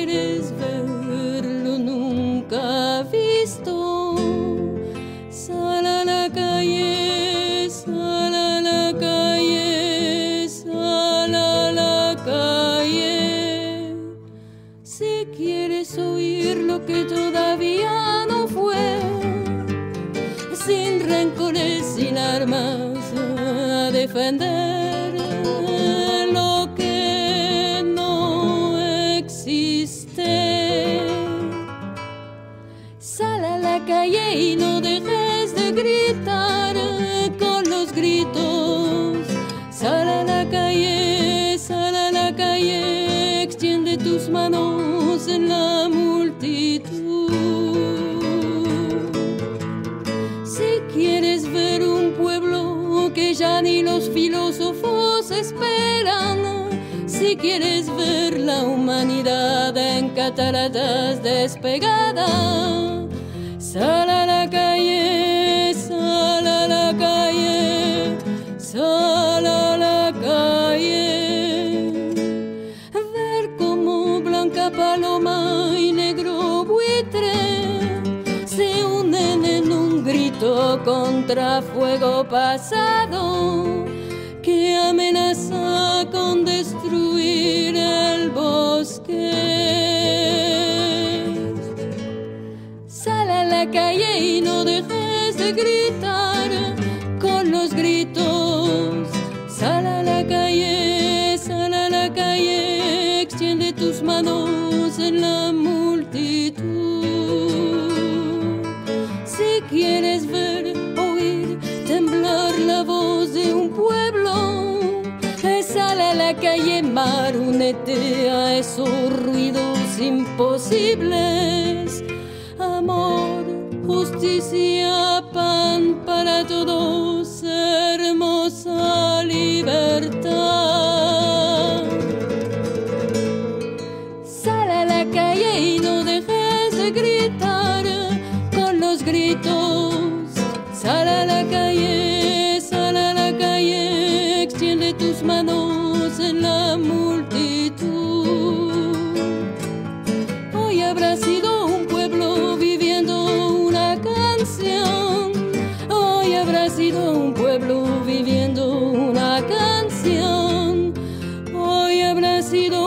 quieres verlo nunca visto, sal a la calle, sal a la calle, sal a la calle. Si quieres oír lo que todavía no fue, sin rencores, sin armas, a defender lo que no existe. Sal a la calle y no dejes de gritar con los gritos. Sal a la calle, extiende tus manos en la multitud. Si quieres ver un pueblo que ya ni los filósofos esperan, si quieres ver la humanidad en cataratas despegada, sal a la calle, sal a la calle, sal a la calle. Ver como blanca paloma y negro buitre se unen en un grito contra fuego pasado que amenaza con destruir el bosque. Sal a la calle y no dejes de gritar con los gritos. Sal a la calle, extiende tus manos en la multitud. Si quieres ver, oír, temblar la voz de un pueblo, sal a la calle, marúnete a esos ruidos imposibles. Amor, justicia, pan para todos, hermosa libertad. Sal a la calle y no dejes de gritar con los gritos. Sal a la calle, extiende tus manos en la multitud. Hoy habrá sido un pueblo viviendo una canción. Hoy habrá sido un pueblo viviendo una canción. Hoy habrá sido